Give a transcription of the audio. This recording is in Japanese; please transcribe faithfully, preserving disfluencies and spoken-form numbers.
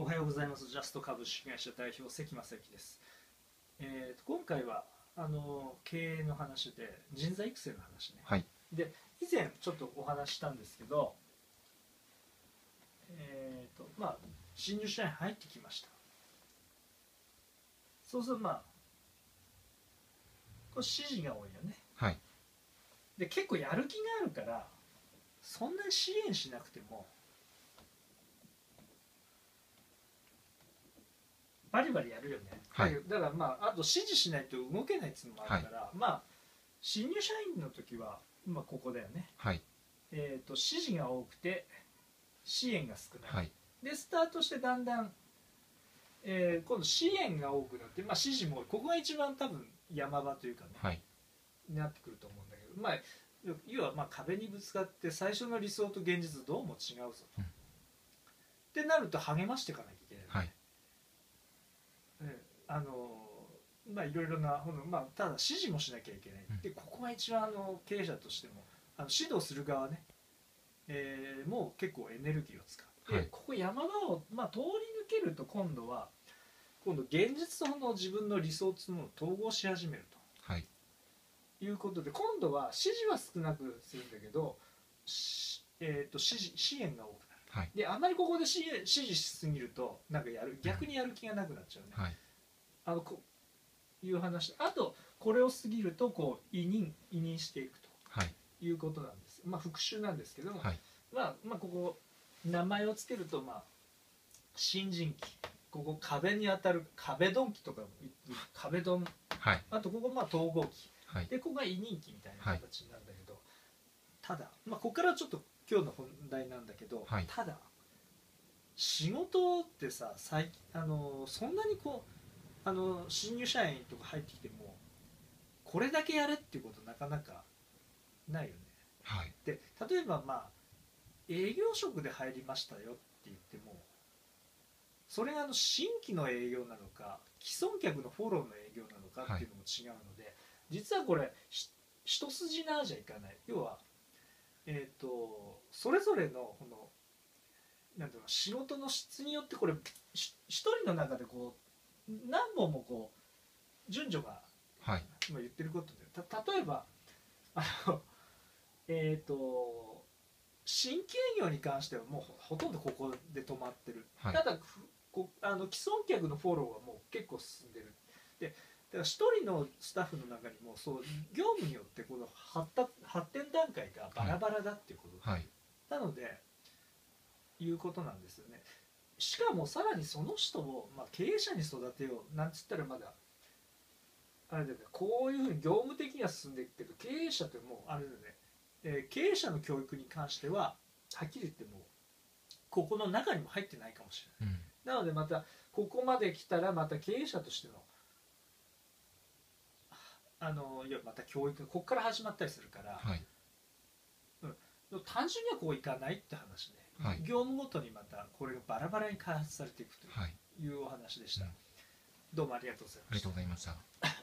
おはようございます。ジャスト株式会社代表関正幸です。えー、と今回はあの経営の話で人材育成の話ね。 はい。 で以前ちょっとお話ししたんですけど、えーとまあ、新入社員入ってきました。そうするとまあこれ指示が多いよね。 はい。 で結構やる気があるからそんなに支援しなくてもバリバリやるよね。 はい。 だからまああと指示しないと動けないっていうのもあるから、はい、まあ新入社員の時はまあここだよね。 はい。 えっと指示が多くて支援が少ない。 はい。 でスタートしてだんだん、えー、今度支援が多くなって、まあ指示もここが一番多分山場というかね、 はい、 になってくると思うんだけど、まあ要はまあ壁にぶつかって最初の理想と現実どうも違うぞと、うん、ってなると励ましていかなきゃいけない、 はい。 あのまあいろいろな、まあ、ただ指示もしなきゃいけない、うん、でここが一番あの経営者としてもあの指導する側ね、えー、もう結構エネルギーを使って、はい、ここ山場を、まあ、通り抜けると今度は今度現実との自分の理想っていうのを統合し始めると、はい、いうことで今度は指示は少なくするんだけど、えー、と指示支援が多くなる。はい、であんまりここで指示、指示しすぎるとなんかやる逆にやる気がなくなっちゃうね、はい、あのこういう話。あとこれを過ぎるとこう委任委任していくと、はい、いうことなんです。まあ復習なんですけども、はい、まあ、まあここ名前をつけるとまあ新人期、ここ壁に当たる壁ドン期とか壁ドン、はい、あとここまあ統合期、はい、でここが委任期みたいな形になるんだけど、はい、ただまあここからちょっと今日の本題なんだけど、はい、ただ仕事ってさ最近あのそんなにこうあの新入社員とか入ってきてもこれだけやれっていうことなかなかないよね、はい、で例えばまあ営業職で入りましたよって言ってもそれがあの新規の営業なのか既存客のフォローの営業なのかっていうのも違うので、はい、実はこれ一筋縄じゃいかない。要はえー、とそれぞれのこのなんていうの仕事の質によってこれ一人の中でこう何本もこう順序が、はい、今言ってることでた例えばあのえっ、ー、と新規営業に関してはもうほとんどここで止まってる、はい、ただこあの既存客のフォローはもう結構進んでる。でだから一人のスタッフの中にもそう業務によってこの発達発展段階がバラバラだっていうこと、はい、なのでいうことなんですよね。しかもさらにその人を、まあ、経営者に育てようなんつったらまだあれだよね、こういうふうに業務的には進んでいくけど経営者ってもうあれだよね、えー、経営者の教育に関してははっきり言ってもここの中にも入ってないかもしれない、うん、なのでまたここまで来たらまた経営者としてのあのいやまた教育ここから始まったりするから、はい、うん、単純にはこういかないって話ね、はい、業務ごとにまたこれがバラバラに開発されていくというお話でした、はい、うん、どうもありがとうございました。 ありがとうございました。